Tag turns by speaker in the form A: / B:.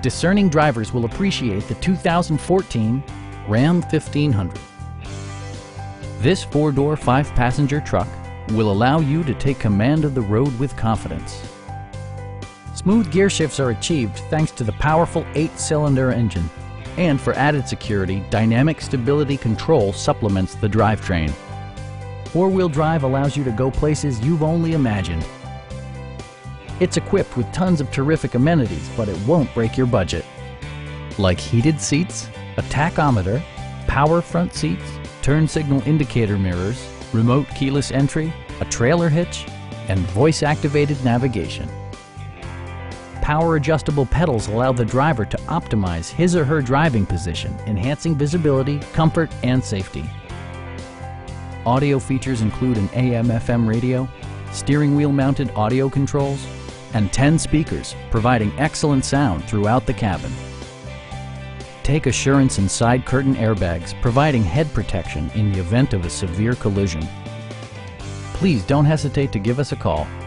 A: discerning drivers will appreciate the 2014 Ram 1500. This four-door, five-passenger truck will allow you to take command of the road with confidence. Smooth gear shifts are achieved thanks to the powerful 8-cylinder engine. And for added security, dynamic stability control supplements the drivetrain. Four-wheel drive allows you to go places you've only imagined. It's equipped with tons of terrific amenities, but it won't break your budget. Like heated seats, a tachometer, power front seats, turn signal indicator mirrors, remote keyless entry, a trailer hitch, and voice-activated navigation. Power adjustable pedals allow the driver to optimize his or her driving position, enhancing visibility, comfort, and safety. Audio features include an AM/FM radio, steering wheel mounted audio controls, and 10 speakers, providing excellent sound throughout the cabin. Take assurance in side curtain airbags, providing head protection in the event of a severe collision. Please don't hesitate to give us a call.